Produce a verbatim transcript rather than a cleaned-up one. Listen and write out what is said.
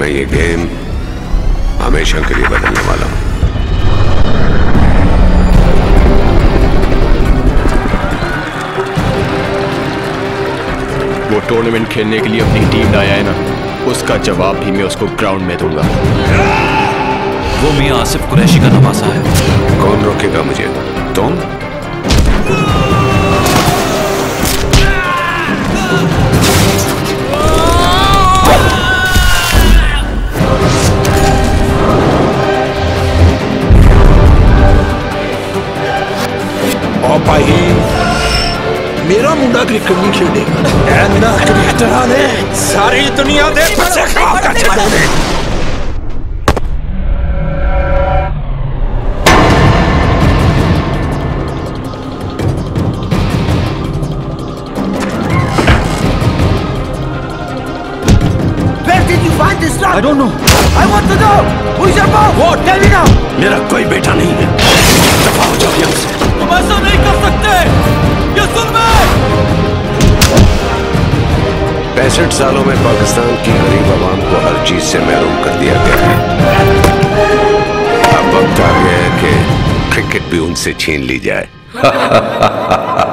ये गेम हमेशा के लिए बदलने वाला हूं। वो टूर्नामेंट खेलने के लिए अपनी टीम लाया है ना, उसका जवाब भी मैं उसको ग्राउंड में दूंगा। वो मियां आसिफ कुरैशी का नवासा है। कौन रोकेगा मुझे? तुम? ओ भाई, मेरा मुंडा क्रिकेट नहीं खेलेगा। ऐना क्रिकेटरां ने सारी दुनिया दे बच्चे खराब कर छड़े। Where did you find this lot? I don't know. I want to know. Who is your boss? What? Tell me now. मेरा कोई बेटा नहीं है। दफा हो जाओ यहाँ से। तुम ऐसा नहीं कर सकते। ये जुल्म है। पैंसठ सालों में पाकिस्तान की गरीब आवाम को हर चीज से महरूम कर दिया गया है। अब वक्त आ गया है कि क्रिकेट भी उनसे छीन ली जाए।